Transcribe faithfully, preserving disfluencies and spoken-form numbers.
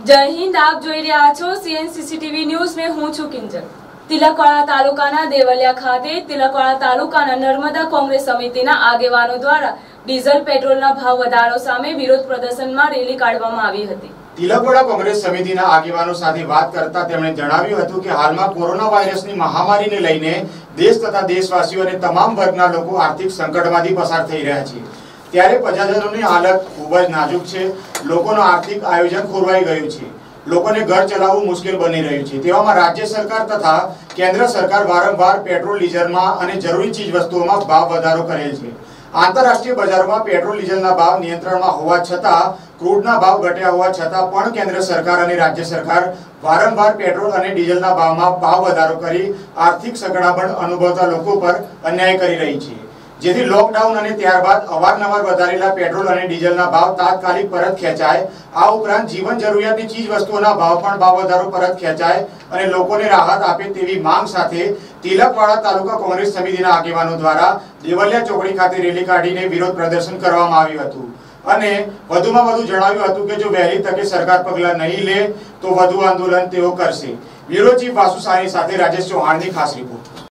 જય હિન્દ, આપ જોઈ રહ્યા છો સીએન સીસીટીવી ન્યૂઝ में હું છું કિંજલ। તિલકવાડા તાલુકાના દેવલિયા ખાતે તિલકવાડા તાલુકાના નર્મદા કોંગ્રેસ સમિતિના આગેવાનો દ્વારા ડીઝલ પેટ્રોલના ભાવ વધારો સામે વિરોધ પ્રદર્શનમાં રેલી કાઢવામાં આવી હતી। તિલકવાડા કોંગ્રેસ સમિતિના આગેવાનો સાથે વાત કરતા તેમણે જણાવ્યું હતું કે હાલમાં કોરોના વાયરસની મહામારીને લઈને દેશ તથા દેશવાસીઓ અને તમામ વર્ગના લોકો આર્થિક સંકટમાંથી પસાર થઈ રહ્યા છે। ત્યારે પ્રજાજનોની હાલત ખૂબ જ નાજુક છે। લોકોનો આર્થિક આયોજન ખોરવાઈ ગયું છે। લોકોને ઘર ચલાવવું મુશ્કેલ બની રહ્યું છે। તેવામાં રાજ્ય સરકાર તથા કેન્દ્ર સરકાર વારંવાર પેટ્રોલ ડીઝલમાં અને જરૂરી ચીજ વસ્તુઓમાં ભાવ વધારો કરેલ છે। આંતરરાષ્ટ્રીય બજારોમાં પેટ્રોલ ડીઝલના ભાવ નિયંત્રણમાં હોવા છતાં ક્રૂડના ભાવ ઘટ્યા હોવા છતાં પણ કેન્દ્ર સરકાર અને રાજ્ય સરકાર વારંવાર પેટ્રોલ અને ડીઝલના ભાવમાં ભાવ વધારો કરી આર્થિક સંકળામણ અનુભવતા લોકો પર અન્યાય કરી રહી છે। જેથી લોકડાઉન અને ત્યારબાદ અવારનવાર વધારેલા પેટ્રોલ અને ડીઝલના ભાવ તાત્કાલિક પરત ખેંચાય। આ ઉપરાંત જીવન જરૂરિયાતની ચીજ વસ્તુઓના ભાવ પણ ભાવ વધારો પરત ખેંચાય અને લોકોને રાહત આપે તેવી માંગ સાથે તિલકવાડા તાલુકા કોંગ્રેસ સમિતિના આગેવાનો દ્વારા દેવલિયા ચોકડી ખાતે રેલી કાઢીને વિરોધ પ્રદર્શન કરવામાં આવ્યું હતું અને વધુમાં વધુ જણાવ્યું હતું કે જો વહેલી તકે સરકાર પગલાં નહીં લે તો વધુ આંદોલન તેઓ કરશે। બ્યુરો ચીફ વાસુ સાની સાથે રાજેશ ચૌહાણની ખાસ રિપોર્ટ।